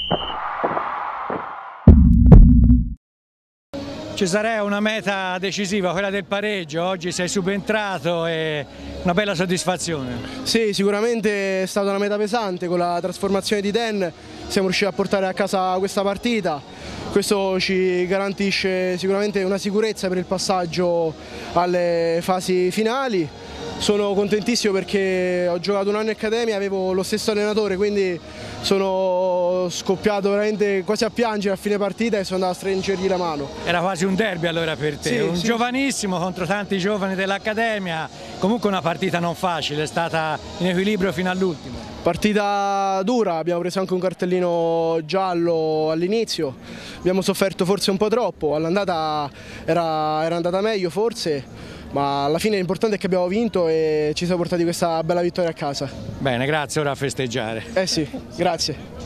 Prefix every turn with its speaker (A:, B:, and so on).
A: Cesarea è una meta decisiva, quella del pareggio. Oggi sei subentrato e una bella soddisfazione.
B: Sì, sicuramente è stata una meta pesante. Con la trasformazione di Den siamo riusciti a portare a casa questa partita. Questo ci garantisce sicuramente una sicurezza per il passaggio alle fasi finali. Sono contentissimo perché ho giocato un anno in accademia, avevo lo stesso allenatore, quindi sono scoppiato veramente quasi a piangere a fine partita e sono andato a stringergli la mano.
A: Era quasi un derby allora per te,
B: Sì,
A: un
B: sì,
A: giovanissimo contro tanti giovani dell'accademia, comunque una partita non facile, è stata in equilibrio fino all'ultimo.
B: Partita dura, abbiamo preso anche un cartellino giallo all'inizio, abbiamo sofferto forse un po' troppo, all'andata era andata meglio forse, ma alla fine l'importante è che abbiamo vinto e ci siamo portati questa bella vittoria a casa.
A: Bene, grazie, ora a festeggiare.
B: Sì, grazie.